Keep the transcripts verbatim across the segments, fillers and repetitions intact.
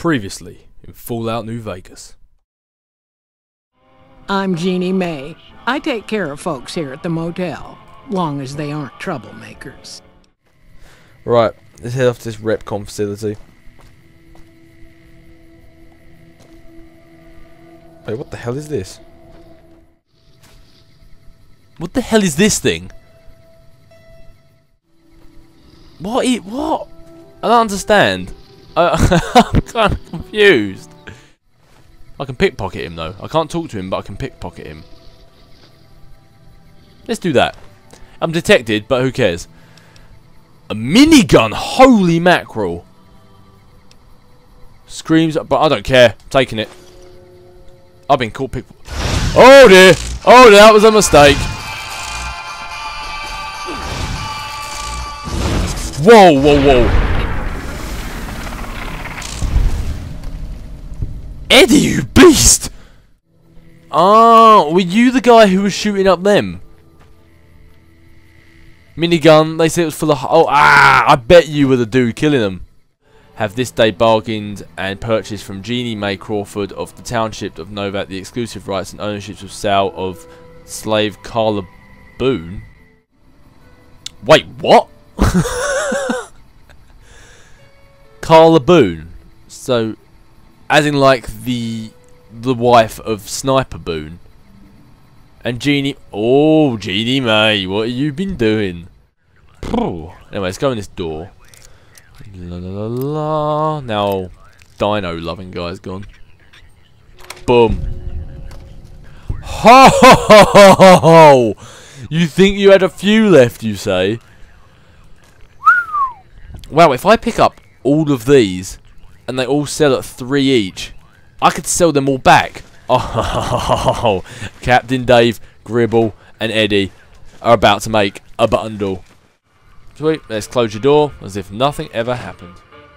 Previously in Fallout New Vegas. I'm Jeannie Mae. I take care of folks here at the motel, long as they aren't troublemakers. Right, let's head off to this RepCon facility. Wait, what the hell is this? What the hell is this thing? What? I, what? I don't understand. I, I'm kind of confused. I can pickpocket him though. I can't talk to him, but I can pickpocket him. Let's do that. I'm detected, but who cares? A minigun! Holy mackerel! Screams, but I don't care. I'm taking it. I've been caught pick. Oh dear! Oh dear, that was a mistake. Whoa, whoa, whoa! Eddie, you beast! Oh, were you the guy who was shooting up them? Minigun, they said it was full of... Oh, ah! I bet you were the dude killing them. Have this day bargained and purchased from Jeannie Mae Crawford of the Township of Novat the exclusive rights and ownerships of sale of slave Carla Boone. Wait, what? Carla Boone. So, as in like the the wife of Sniper Boone. And Jeannie... Oh, Jeannie Mae, what have you been doing? Anyway, let's go in this door. La la la la. Now, Dino loving guy's gone. Boom. Ho ho ho ho ho! You think you had a few left, you say? Wow, if I pick up all of these and they all sell at three each, I could sell them all back. Oh, Captain Dave, Gribble, and Eddie are about to make a bundle. Sweet, let's close your door as if nothing ever happened.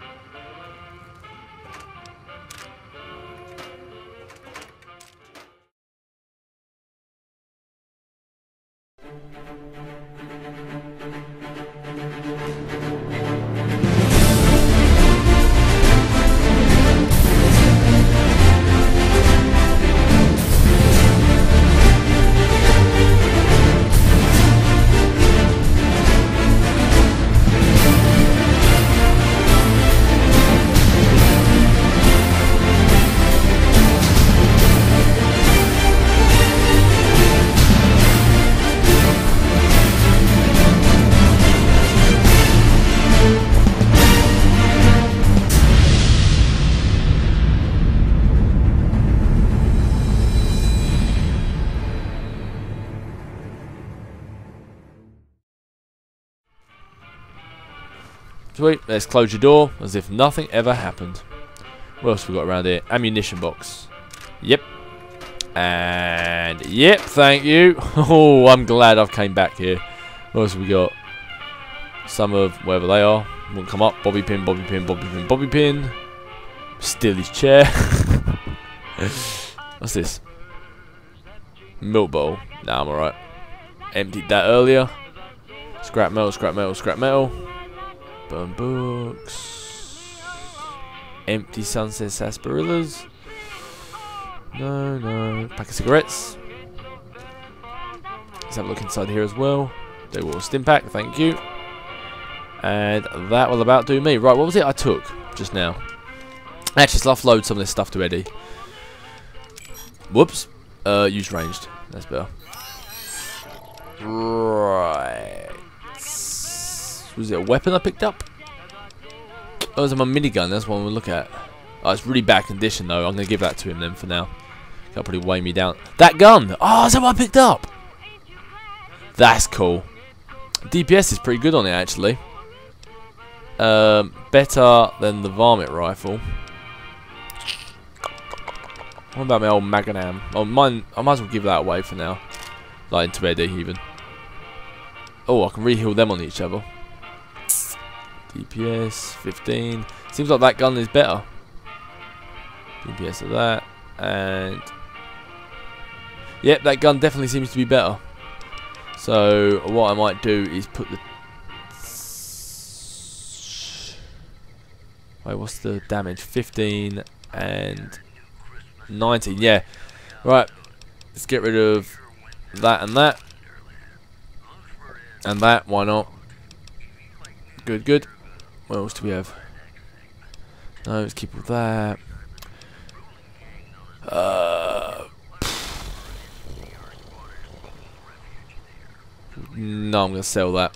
Sweet, let's close your door as if nothing ever happened. What else we got around here? Ammunition box. Yep. And yep, thank you. Oh, I'm glad I've came back here. What else we got? Some of wherever they are. Won't come up. Bobby pin, bobby pin, bobby pin, bobby pin. Steal his chair. What's this? Milk bowl. Nah, I'm alright. Emptied that earlier. Scrap metal, scrap metal, scrap metal. Burn books. Empty Sunset sarsaparillas. No, no. Pack of cigarettes. Let's have a look inside here as well. Do a little stim pack, thank you. And that will about do me. Right, what was it I took just now? Actually, let's offload some of this stuff to Eddie. Whoops. Uh, use ranged. That's better. Right. Was it a weapon I picked up? Oh, it was my minigun. That's one we'll look at. Oh, it's really bad condition though. I'm going to give that to him then for now. That'll probably weigh me down. That gun! Oh, is that what I picked up? That's cool. D P S is pretty good on it actually. Um, better than the varmint rifle. What about my old Magnum? Oh, mine. I might as well give that away for now. Like into Eddie even. Oh, I can re-heal them on each other. D P S fifteen. Seems like that gun is better. D P S of that. And yep, that gun definitely seems to be better. So what I might do is put the Wait, what's the damage? fifteen and nineteen. Yeah. Right. Let's get rid of that and that. And that. Why not? Good, good. What else do we have? No, let's keep all that. Uh, no, I'm going to sell that.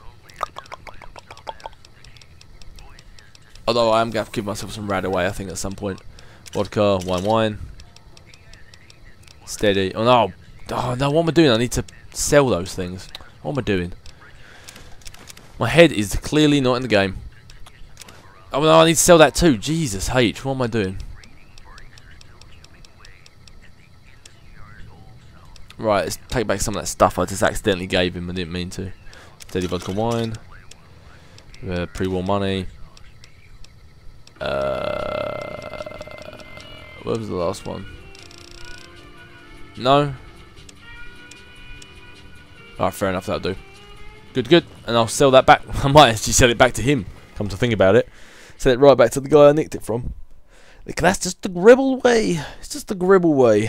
Although I am going to have to give myself some rad away, I think, at some point. Vodka, wine, wine. Steady. Oh, no. Oh, no, what am I doing? I need to sell those things. What am I doing? My head is clearly not in the game. Oh, no, I need to sell that too. Jesus H. What am I doing? Right, let's take back some of that stuff I just accidentally gave him. I didn't mean to. Steady vodka wine. Uh, pre-war money. Uh, where was the last one? No? Alright, fair enough, that'll do. Good, good. And I'll sell that back. I might actually sell it back to him, come to think about it. Sell it right back to the guy I nicked it from. Look, that's just the gribble way. It's just the gribble way.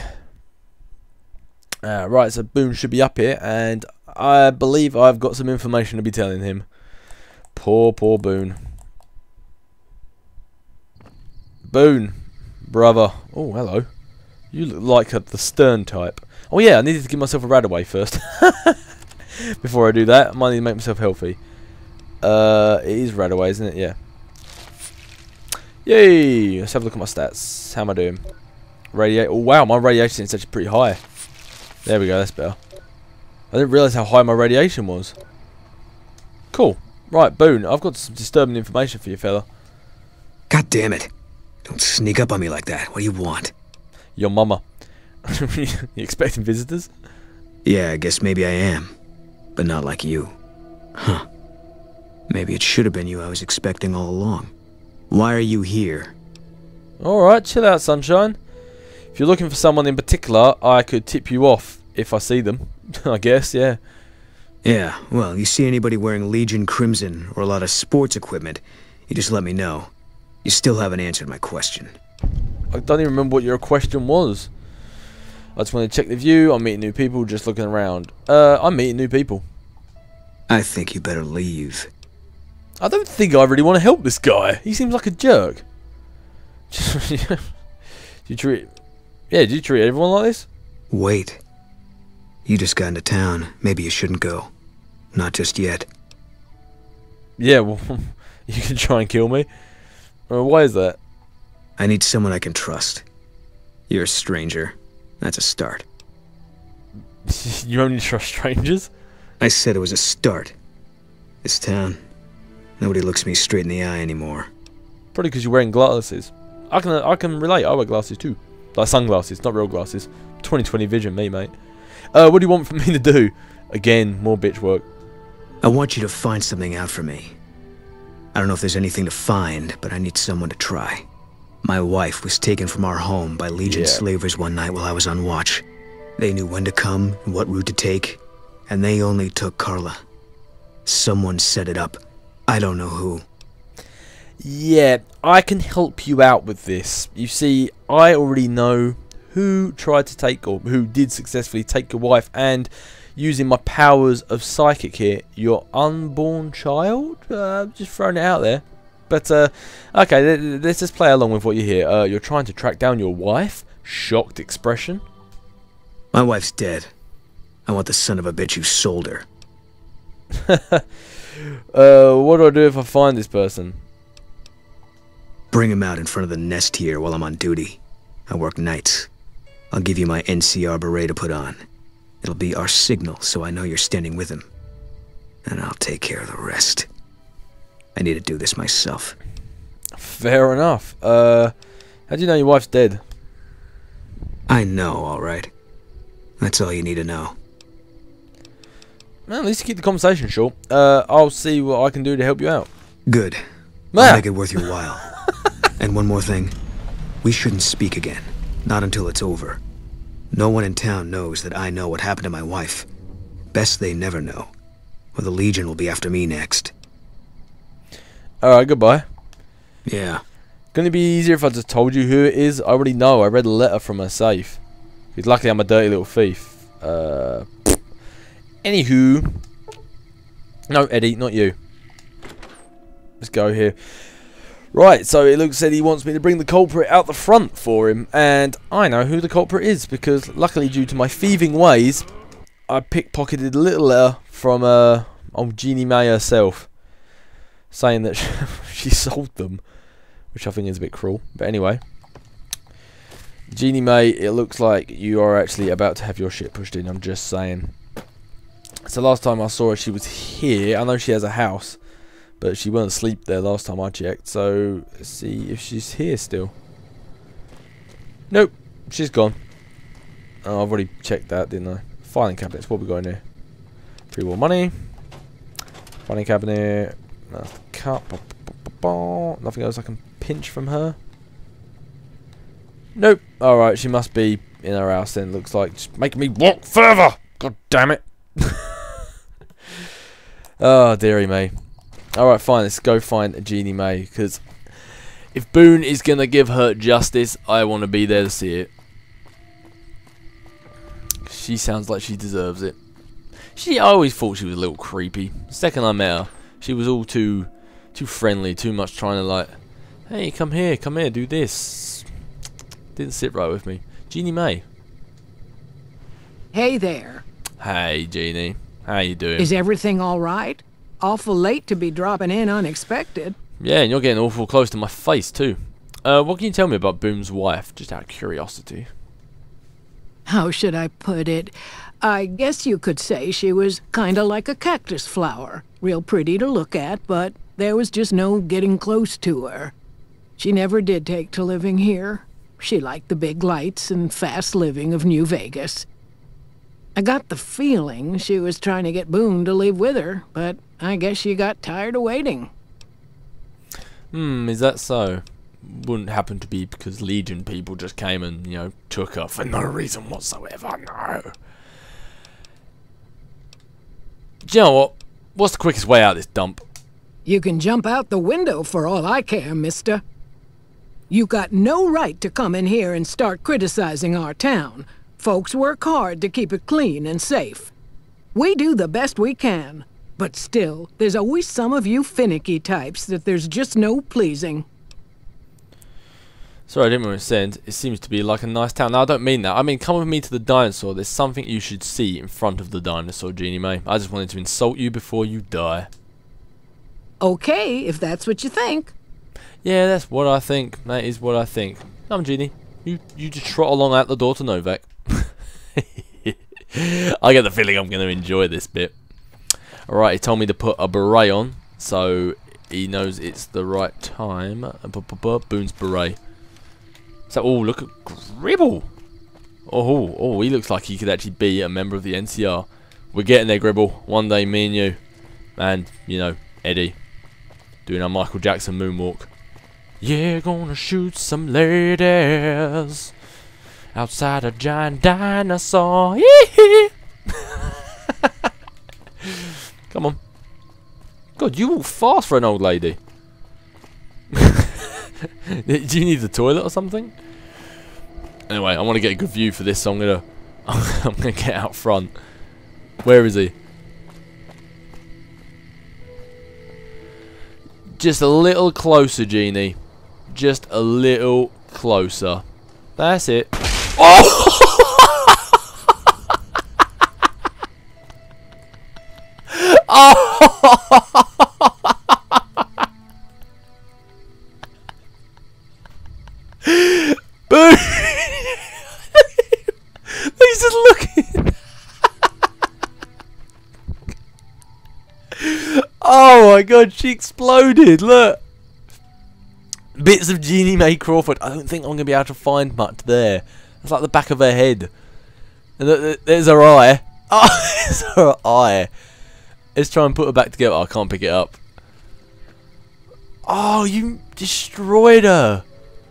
Uh, right, so Boone should be up here, and I believe I've got some information to be telling him. Poor, poor Boone. Boone, brother. Oh, hello. You look like a, the stern type. Oh yeah, I needed to give myself a rad away first. Before I do that, I might need to make myself healthy. Uh, it is rad away, isn't it? Yeah. Yay! Let's have a look at my stats. How am I doing? Radiate. Oh wow, my radiation is actually pretty high. There we go, that's better. I didn't realise how high my radiation was. Cool. Right, Boone, I've got some disturbing information for you, fella. God damn it. Don't sneak up on me like that. What do you want? Your mama. You expecting visitors? Yeah, I guess maybe I am. But not like you. Huh. Maybe it should have been you I was expecting all along. Why are you here? Alright, chill out, sunshine. If you're looking for someone in particular, I could tip you off if I see them. I guess, yeah. Yeah, well, you see anybody wearing Legion Crimson or a lot of sports equipment, you just let me know. You still haven't answered my question. I don't even remember what your question was. I just want to check the view. I'm meeting new people, just looking around. Uh, I'm meeting new people. I think you better leave. I don't think I really want to help this guy. He seems like a jerk. Do you treat... Yeah, do you treat everyone like this? Wait. You just got into town. Maybe you shouldn't go. Not just yet. Yeah, well, you can try and kill me. Uh, why is that? I need someone I can trust. You're a stranger. That's a start. You only trust strangers? I said it was a start. This town, nobody looks me straight in the eye anymore. Probably because you're wearing glasses. I can I can relate. I wear glasses too. Like sunglasses, not real glasses. twenty twenty vision, me, mate. Uh, what do you want from me to do? Again, more bitch work. I want you to find something out for me. I don't know if there's anything to find, but I need someone to try. My wife was taken from our home by Legion yeah. slavers one night while I was on watch. They knew when to come and what route to take, and they only took Carla. Someone set it up. I don't know who. Yeah, I can help you out with this. You see, I already know who tried to take, or who did successfully take your wife, and using my powers of psychic here, your unborn child? Uh, just throwing it out there. But, uh, okay, let's just play along with what you hear. Uh, you're trying to track down your wife? Shocked expression. My wife's dead. I want the son of a bitch who sold her. uh, what do I do if I find this person? Bring him out in front of the nest here while I'm on duty. I work nights. I'll give you my N C R beret to put on. It'll be our signal so I know you're standing with him. And I'll take care of the rest. I need to do this myself. Fair enough. Uh, how do you know your wife's dead? I know, alright. That's all you need to know. Well, at least you keep the conversation short. Uh, I'll see what I can do to help you out. Good. Ah. I'll make it worth your while. And one more thing. We shouldn't speak again. Not until it's over. No one in town knows that I know what happened to my wife. Best they never know. Or the Legion will be after me next. Alright, goodbye. Yeah. Couldn't it be easier if I just told you who it is? I already know. I read a letter from her safe. Because luckily I'm a dirty little thief. Uh, anywho. No, Eddie, not you. Let's go here. Right, so it looks like he wants me to bring the culprit out the front for him. And I know who the culprit is. Because luckily, due to my thieving ways, I pickpocketed a little letter from uh, old Jeannie May herself. Saying that she sold them. Which I think is a bit cruel. But anyway. Jeannie May, it looks like you are actually about to have your shit pushed in. I'm just saying. So last time I saw her, she was here. I know she has a house. But she wasn't asleep there last time I checked. So, let's see if she's here still. Nope. She's gone. Oh, I've already checked that, didn't I? Filing cabinets. What we got in here? Free war money. Filing cabinet. That's the cup. Nothing else I can pinch from her. Nope. Alright, she must be in her house then, looks like. Just making me walk further! God damn it. Oh, dearie me. Alright, fine, let's go find Jeannie May, because if Boone is going to give her justice, I want to be there to see it. She sounds like she deserves it. She, I always thought she was a little creepy. The second I met her, she was all too, too friendly, too much trying to like, hey, come here, come here, do this. Didn't sit right with me. Jeannie May. Hey there. Hey, Jeannie. How you doing? Is everything all right? Awful late to be dropping in unexpected. Yeah, and you're getting awful close to my face too. Uh, what can you tell me about Boone's wife, just out of curiosity? How should I put it? I guess you could say she was kinda like a cactus flower. Real pretty to look at, but there was just no getting close to her. She never did take to living here. She liked the big lights and fast living of New Vegas. I got the feeling she was trying to get Boone to leave with her, but I guess she got tired of waiting. Hmm, is that so? Wouldn't happen to be because Legion people just came and, you know, took her for no reason whatsoever, no. Do you know what? What's the quickest way out of this dump? You can jump out the window for all I care, mister. You got no right to come in here and start criticizing our town. Folks work hard to keep it clean and safe. We do the best we can, but still, there's always some of you finicky types that there's just no pleasing. Sorry, I didn't mean to send. It seems to be like a nice town. No, I don't mean that. I mean, come with me to the dinosaur. There's something you should see in front of the dinosaur, Jeannie May. I just wanted to insult you before you die. Okay, if that's what you think. Yeah, that's what I think. That is what I think. Come, Jeannie. You, you just trot along out the door to Novak. I get the feeling I'm going to enjoy this bit. Alright, he told me to put a beret on, so he knows it's the right time. Boone's beret. So, oh, look at Gribble. Oh, oh, he looks like he could actually be a member of the N C R. We're getting there, Gribble. One day, me and you. And, you know, Eddie. Doing our Michael Jackson moonwalk. Yeah, gonna shoot some ladies outside a giant dinosaur. Come on. God, you walk fast for an old lady. Do you need the toilet or something? Anyway, I want to get a good view for this, so I'm gonna I'm gonna get out front. Where is he? Just a little closer, Jeannie. Just a little closer. That's it. Oh! Oh! Boom! He's just looking. Oh my god, she exploded, look. Bits of Jeannie May Crawford. I don't think I'm going to be able to find much there. It's like the back of her head. And th th there's her eye. Oh, there's her eye. Let's try and put her back together. Oh, I can't pick it up. Oh, you destroyed her.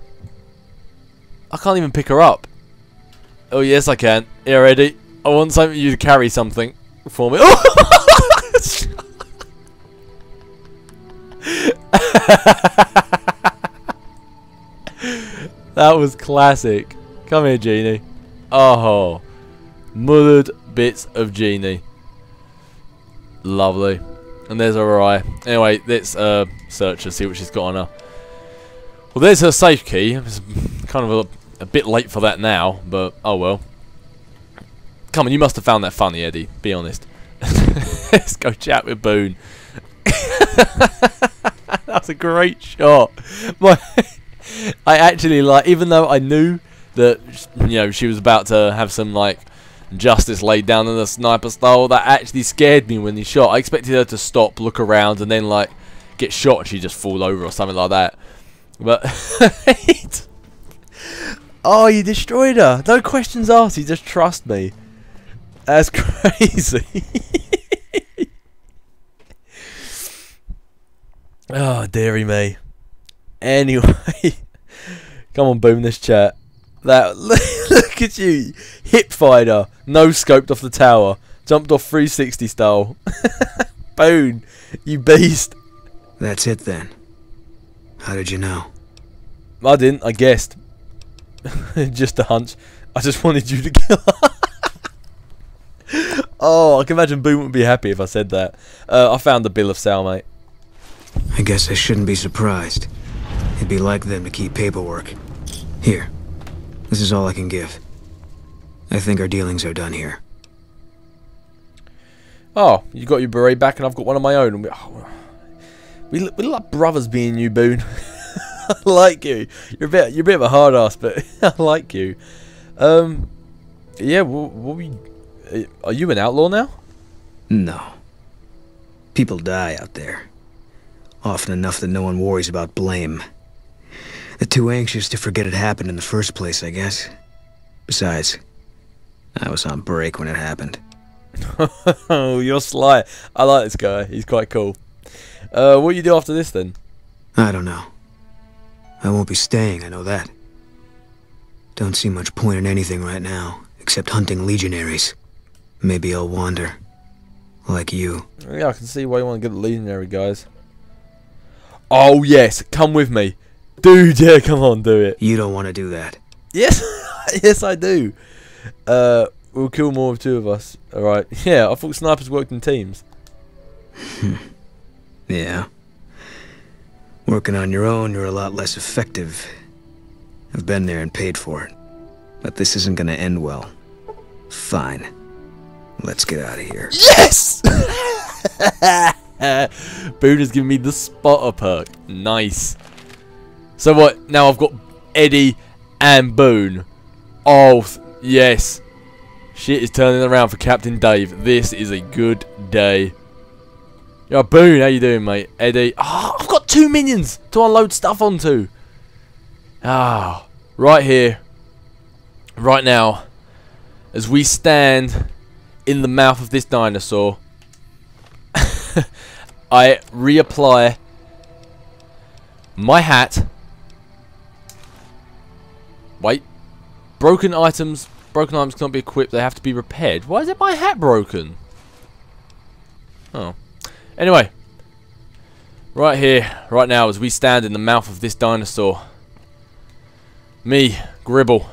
I can't even pick her up. Oh, yes, I can. Here, Eddie. I want something you to carry something for me. Oh! That was classic. Come here, Genie. Oh, mothered bits of Genie. Lovely. And there's her eye. Anyway, let's uh, search her, see what she's got on her. Well, there's her safe key. It's kind of a, a bit late for that now, but oh well. Come on, you must have found that funny, Eddie. Be honest. Let's go chat with Boone. That's a great shot. My, I actually like, even though I knew that, you know, she was about to have some like justice laid down in the sniper style, that actually scared me when he shot. I expected her to stop, look around, and then like get shot and she just fall over or something like that. But oh, you destroyed her. No questions asked. You just trust me. That's crazy. Oh, dearie me. Anyway, come on, Boom, this chat. That look at you, hip fighter, no scoped off the tower, jumped off three sixty style. Boone, you beast. That's it then. How did you know? I didn't. I guessed. Just a hunch. I just wanted you to kill her. Oh, I can imagine Boone would be happy if I said that. Uh, I found the bill of sale, mate. I guess I shouldn't be surprised. It'd be like them to keep paperwork. Here. This is all I can give. I think our dealings are done here. Oh, you got your beret back and I've got one of my own. We, oh, we, look, we look like brothers being you, Boone. I like you. You're a bit, you're a bit of a hard ass, but I like you. Um, yeah. What, what we? Are you an outlaw now? No. People die out there. Often enough that no one worries about blame. They're too anxious to forget it happened in the first place, I guess. Besides, I was on break when it happened. Oh, you're sly. I like this guy. He's quite cool. Uh, what do you do after this then? I don't know. I won't be staying, I know that. Don't see much point in anything right now, except hunting legionaries. Maybe I'll wander. Like you. Yeah, I can see why you want to get the legionary, guys. Oh, yes. Come with me. Dude, yeah, come on, do it. You don't want to do that. Yes. Yes, I do. Uh, we'll kill more of two of us. Alright. Yeah, I thought snipers worked in teams. Yeah. Working on your own, you're a lot less effective. I've been there and paid for it. But this isn't gonna end well. Fine. Let's get out of here. Yes! Boone has given me the spotter perk. Nice. So what? Now I've got Eddie and Boone. Oh, yes. Shit is turning around for Captain Dave. This is a good day. Yo, Boone, how you doing, mate? Eddie. Oh, I've got two minions to unload stuff onto. Ah, right here. Right now. As we stand in the mouth of this dinosaur, I reapply my hat. Wait. Broken items. Broken items cannot be equipped. They have to be repaired. Why is it my hat broken? Oh. Anyway. Right here. Right now as we stand in the mouth of this dinosaur. Me. Gribble.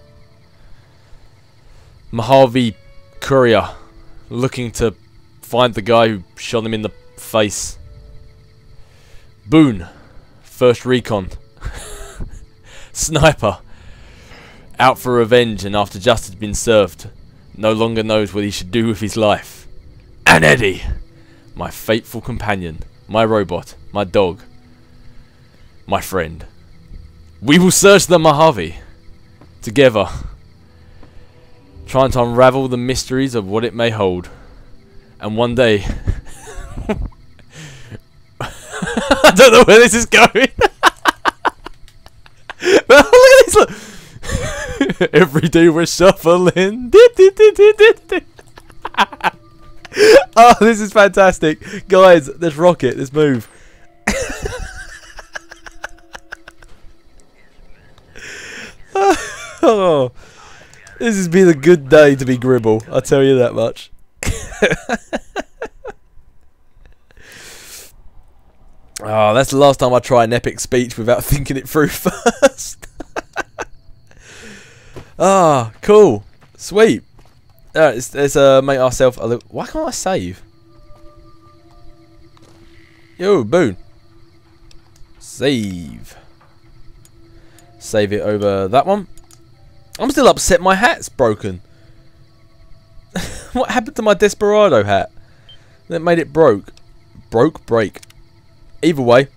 Mojave courier. Looking to find the guy who shot him in the face. Boone. First recon. Sniper. Out for revenge, and after justice has been served, no longer knows what he should do with his life. And Eddie, my faithful companion, my robot, my dog, my friend. We will search the Mojave together, trying to unravel the mysteries of what it may hold. And one day, I don't know where this is going. But look at this, look. Every day we're shuffling. Oh, this is fantastic. Guys, let's rock it. Let's move. Oh, this has been a good day to be Gribble. I'll tell you that much. Oh, that's the last time I try an epic speech without thinking it through first. Ah, cool. Sweet. Alright, let's, let's uh, make ourselves a little... Why can't I save? Yo, Boone. Save. Save it over that one. I'm still upset my hat's broken. What happened to my Desperado hat? That made it broke. Broke? Break. Either way.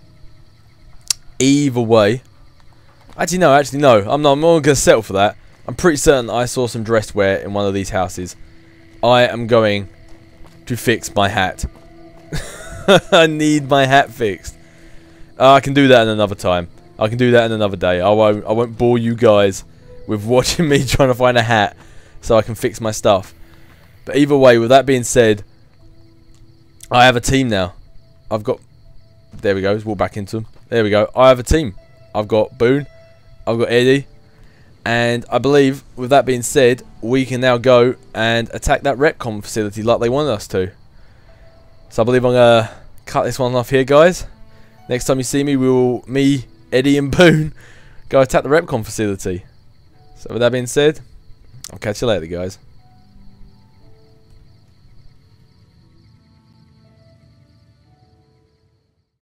Either way. Actually, no. Actually, no. I'm not, I'm not going to settle for that. I'm pretty certain I saw some dress wear in one of these houses. I am going to fix my hat. I need my hat fixed. Uh, I can do that in another time. I can do that in another day. I won't, I won't bore you guys with watching me trying to find a hat so I can fix my stuff. But either way, with that being said, I have a team now. I've got... There we go. Let's walk back into them. There we go. I have a team. I've got Boone. I've got Eddie. And I believe, with that being said, we can now go and attack that retcon facility like they wanted us to. So I believe I'm going to cut this one off here, guys. Next time you see me, we will, me, Eddie and Boone, go attack the retcon facility. So with that being said, I'll catch you later, guys.